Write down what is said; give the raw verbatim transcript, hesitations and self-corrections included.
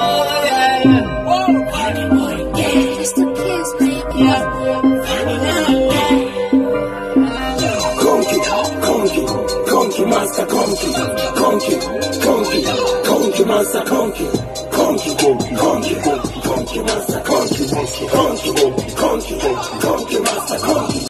yeah, yeah. Whoa, party boy, yeah. Just a kiss, baby. Yeah. Conky, conky, conky master conky, conky, conky, conky master conky, conky, conky, conky, conky master conky, conky, conky, conky master conky.